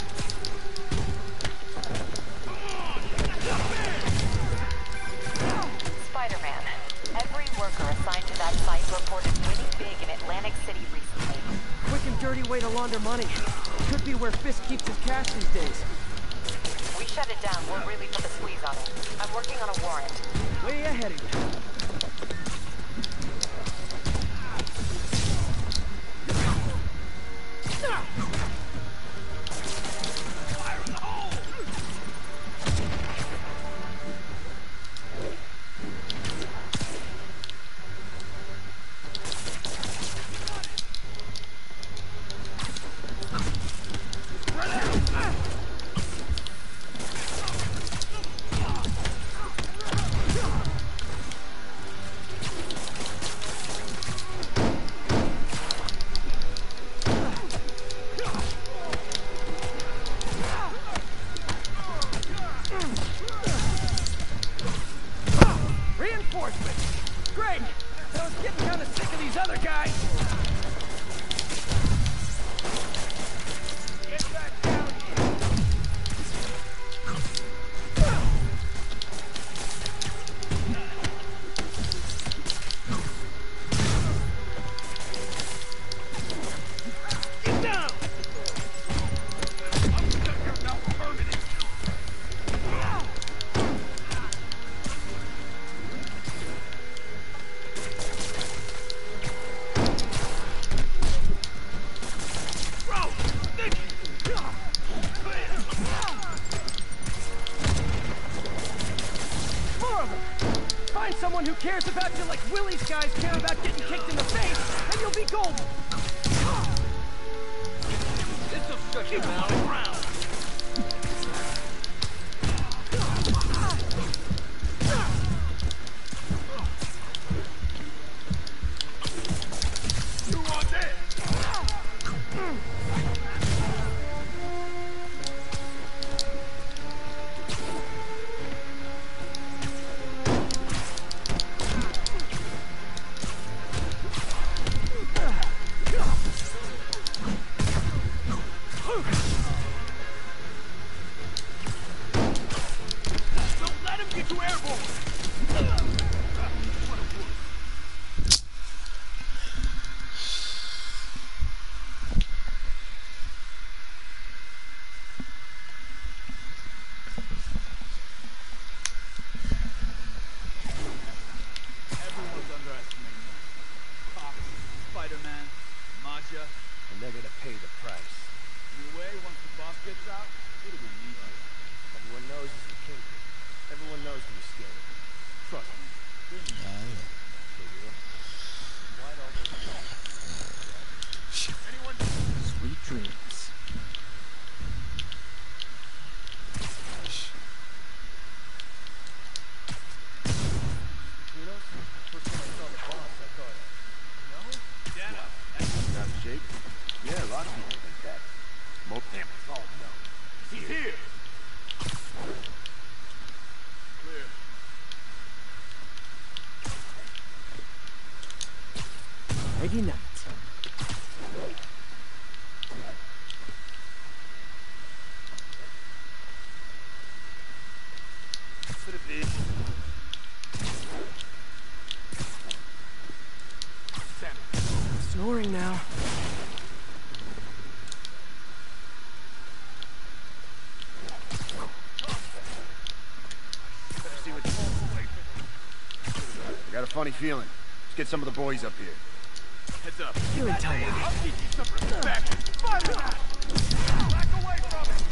Spider-Man, every worker assigned to that site reported winning big in Atlantic City recently. Quick and dirty way to launder money. Could be where Fisk keeps his cash these days. We shut it down. We'll really put the squeeze on it. I'm working on a warrant. Way ahead of you. Fire in the hole! someone who cares about you like Willie's guys care about getting kicked in the face, and you'll be golden. This'll shut you down the ground. And they're gonna pay the price. Anyway, once the boss gets out, it'll be easier. Everyone knows he's the kingpin. Everyone knows to be scared of him. Trust me. Sweet dreams. First time I saw the boss, I thought, no? Dana, Not Jake? Yeah, a lot of people think that. Most damn it's all no. he's here. Clear. Ready night. Could have been. Snoring now. See what I got a funny feeling. Let's get some of the boys up here. Heads up. Feeling tired. I'll teach you some respect. Fire that! Back away from it!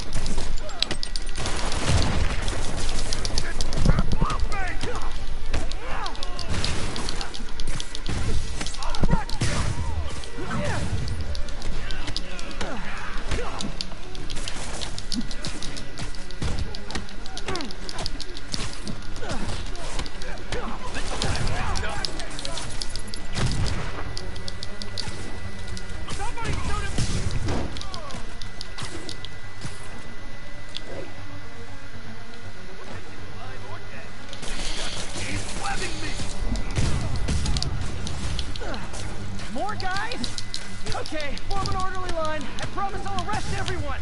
More guys? Okay, form an orderly line. I promise I'll arrest everyone.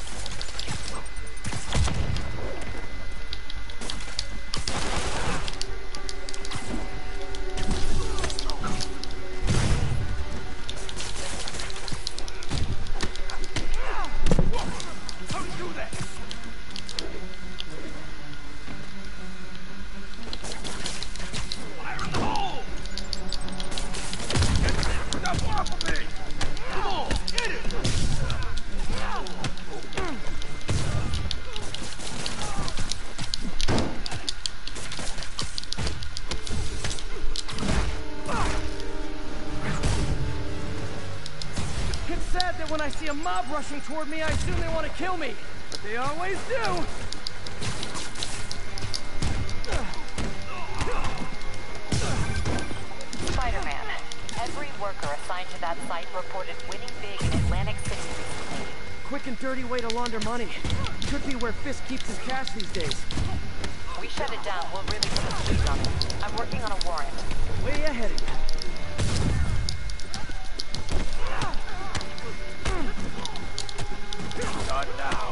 How do you do that? Fire in the hole! Enough off of me! Come on, get it! It's sad that when I see a mob rushing toward me, I assume they want to kill me. But they always do. Spider-Man, every worker assigned to that site reported winning big in Atlantic City recently. Quick and dirty way to launder money. Could be where Fisk keeps his cash these days. We shut it down, we'll really put a squeeze on them. I'm working on a warrant. Way ahead of you. Not now.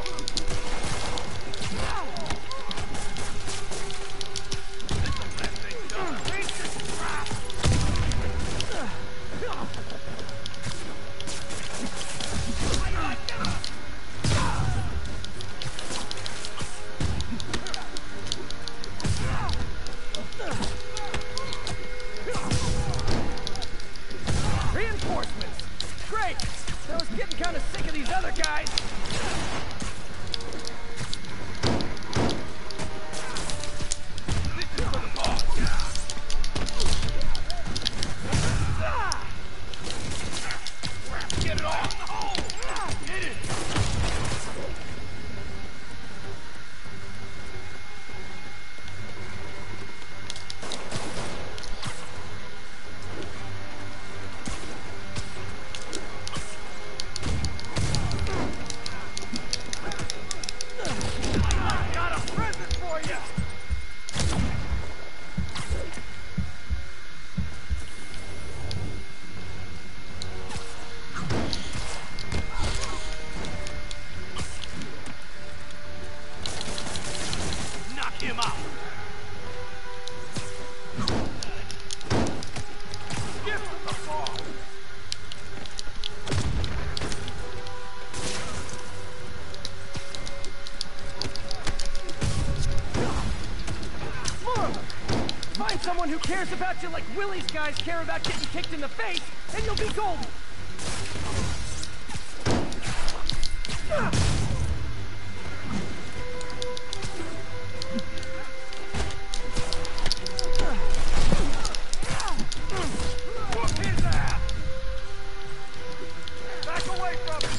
Reinforcements! Great! I was getting kind of sick of these other guys. him out. Give him the ball. Find someone who cares about you like Willie's guys care about getting kicked in the face, and you'll be golden! Whoop his ass! Back away from him!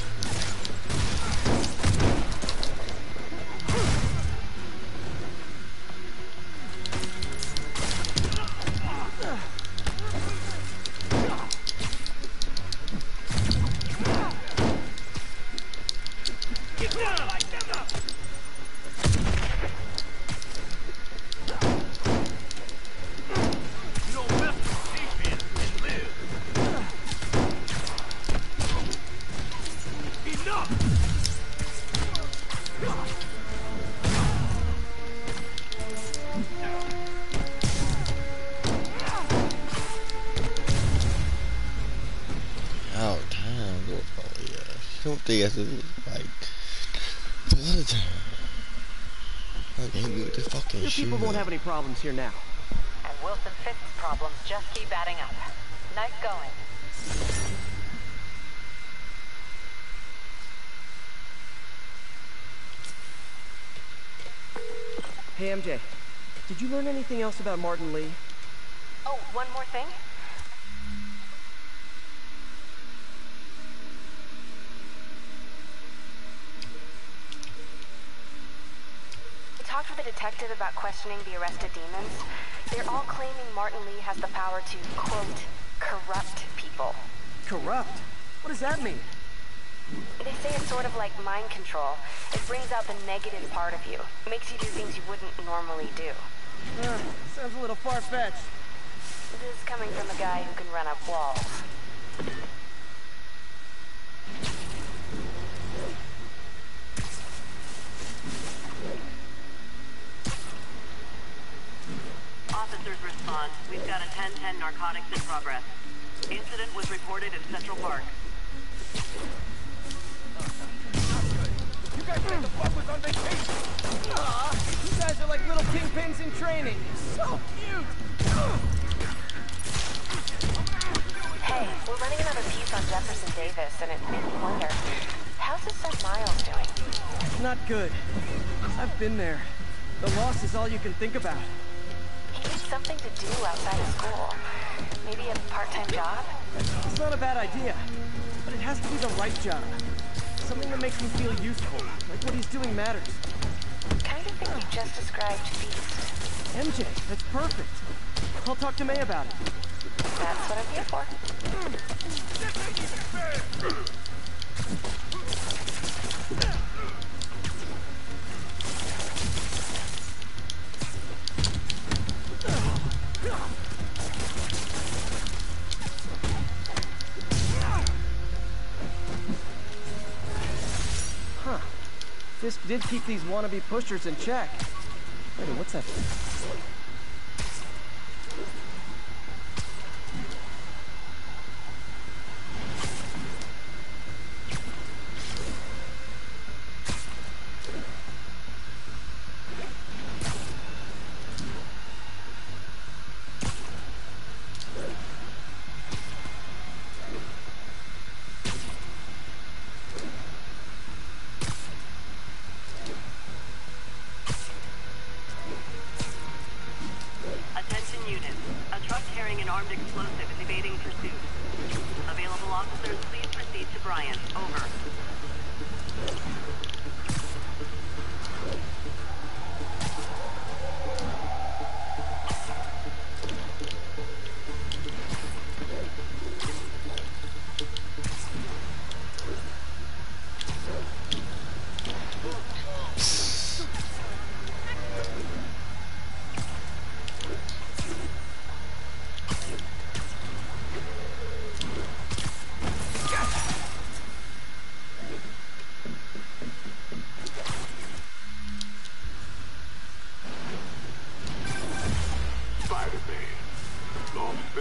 Oh, time go for you. Don't think that's like a lot of time. Okay, hit me with the fucking Your shoe. people won't have any problems here now. And Wilson Fisk's problems just keep adding up. Nice going. Hey, M J. Did you learn anything else about Martin Lee? Oh, one more thing? I talked with a detective about questioning the arrested demons. They're all claiming Martin Lee has the power to, quote, corrupt people. Corrupt? What does that mean? They say it's sort of like mind control. It brings out the negative part of you. Makes you do things you wouldn't normally do. Uh, sounds a little far-fetched. This is coming from a guy who can run up walls. Officers respond. We've got a ten ten narcotics in progress. Incident was reported in Central Park. You guys think the fuck was on vacation? Aw, you guys are like little kingpins in training. So cute! Hey, we're running another piece on Jefferson Davis, and it made me wonder, how's his son Miles doing? Not good. I've been there. The loss is all you can think about. He needs something to do outside of school. Maybe a part-time job? It's not a bad idea, but it has to be the right job. Something that makes him feel useful, like what he's doing matters. Kind of thing you just described, Feast. M J, that's perfect. I'll talk to May about it. That's what I'm here for. Huh. Fisk did keep these wannabe pushers in check. Wait, what's that? Attention units. A truck carrying an armed explosive is evading pursuit. Available officers, please proceed to Bryant. Over.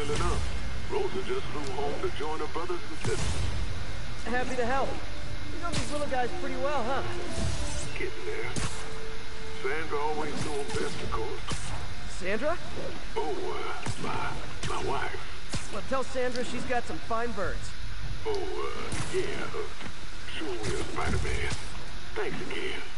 settling up. Rosa just flew home to join her brothers and sisters. Happy to help. You know these little guys pretty well, huh? Getting there. Sandra always knew them best, of course. Sandra? Oh, uh, my, my wife. Well, tell Sandra she's got some fine birds. Oh, uh, yeah, uh, sure will, Spider-Man. Thanks again.